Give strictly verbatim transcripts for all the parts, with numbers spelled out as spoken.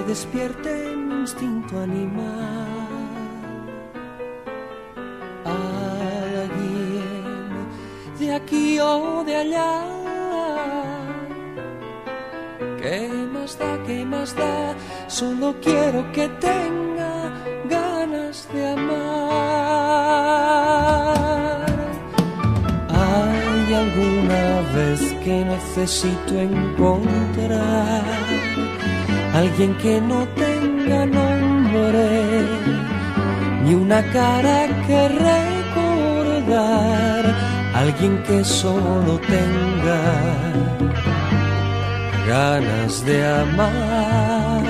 despierte mi instinto animal. Alguien de aquí o de allá. ¿Qué más da, qué más da? Solo quiero que tenga ganas de amar. ¿Hay alguna vez que necesito encontrar alguien que no tenga nombre, ni una cara que recordar? Alguien que solo tenga ganas de amar.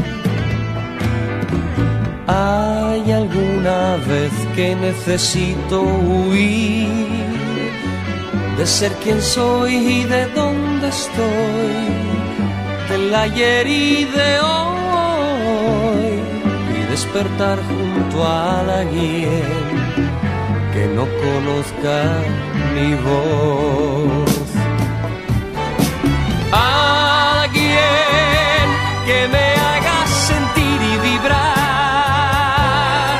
¿Hay alguna vez que necesito huir de ser quien soy y de dónde estoy, del ayer y de hoy, y despertar junto a alguien que no conozca mi voz? Alguien que me haga sentir y vibrar,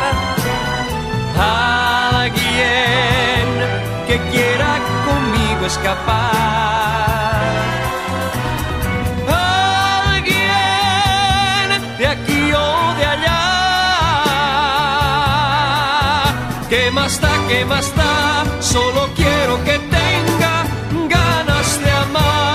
alguien que quiera conmigo escapar, alguien de aquí o de allá. ¿Qué más da, qué más da? Solo quiero que tenga ganas de amar.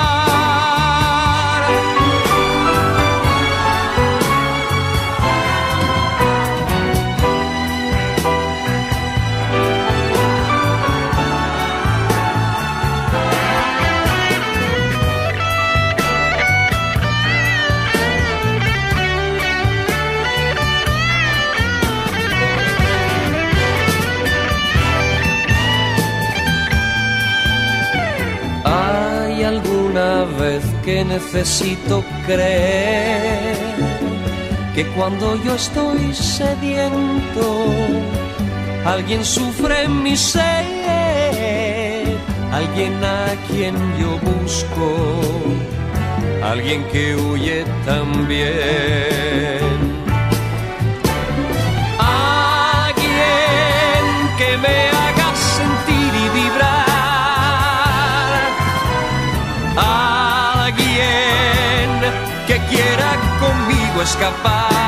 Alguna vez que necesito creer que cuando yo estoy sediento, alguien sufre mi sed, alguien a quien yo busco, alguien que huye también, alguien que me haga sentir y vibrar, alguien que quiera conmigo escapar.